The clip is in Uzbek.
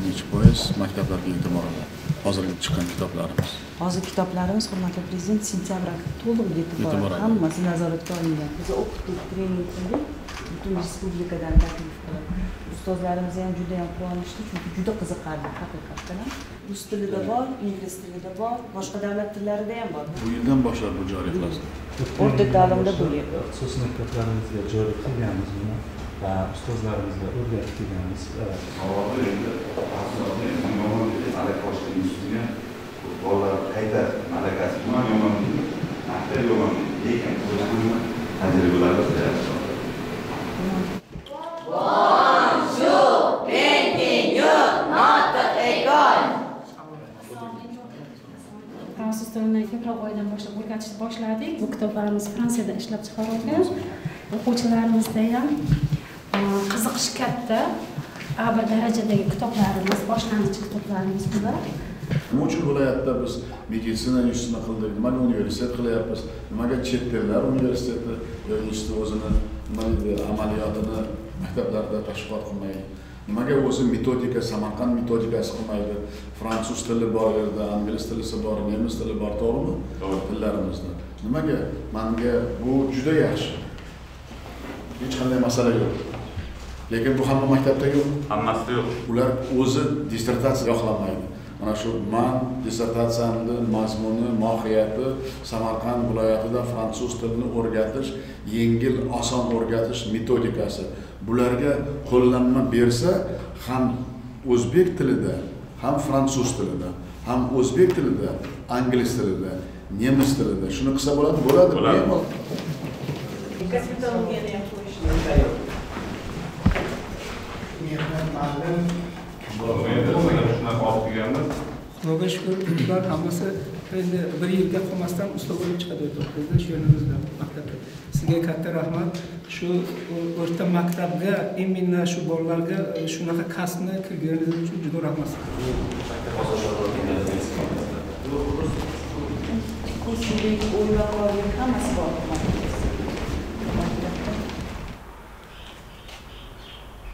%90% maktablarga e'tiborida. Hozirgi chiqqan kitoblarimiz. Hozir kitoblarimiz hurmatli prezident sentyabr to'liq yetib boradi. Hammasi nazoratga olingan. Biz o'qitdik, trening qildik. Butun respublikadan taklif qilib. Ustozlarimiz ham juda ham quvonishdi, chunki juda qiziqarli haqiqatdan. Rus tilida bor, ingliz tilida bor, boshqa davlat tillarida ham bor. Bu yildan boshlab bu joriy qilasizlar. O'rta ta'limda bo'lyapti. Xususiy maktablarimizga joriy qilganmiz buni va ustozlarimizga o'rgatib kelganmiz. Bolalar qayta malakasi ham yomon değil, maktab yomon değil, lekin o'zini tajribalari o'zgaradi. Fransuz tilini fevral oyidan boshlab o'rgatishni boshladik. Bu kitoblarimiz Fransiyada ishlab chiqarilgan. O'quvchilarimizda ham qiziqish katta. A1 darajadagi kitoblarimiz, boshlang'ich kitoblarimiz bular. Nima uchun viloyatda biz meditsina institutini qildik, nimaga universitet qilyapmiz, nimaga chet tillar universiteti yoki institut o'zini amaliyotini maktablarda tashkil qilmaydi, nimaga o'zi metodika, Samarqand metodikasi qilmaydi, fransuz tili bor yerda, ingliz tilisi bor, nemis tili bor, to'g'rimi? Tillarimizda. Nimaga? Menga bu juda yaxshi. Hech qanday masala yo'q. Lekin bu hamma maktabda yo'q. Hammasida yo'q. Ular o'zi dissertatsiya yoqlamaydi. Mana shu men dissertatsiyamni mazmuni, mohiyati Samarqand viloyatida fransuz tilini o'rgatish, yengil, oson o'rgatish metodikasi. Bularga qo'llanma bersa, ham o'zbek tilida, ham fransuz tilida, ham o'zbek tilida, ingliz tilida, nemis tilida shuni qilsa bo'ladi, bo'ladi. Gospitalogiyani ham qo'yishdi. Xudoga shukr, ular hammasi endi bir yilga qolmasdan usta bo'lib chiqadi o'qituvchilar shu yernimizda maktabda. Sizga katta rahmat. Shu o'rta maktabga, imminna shu bolalarga shunaqa kasbni kirganingiz uchun juda rahmat. Kursdagi o'yinlar hammasi bor.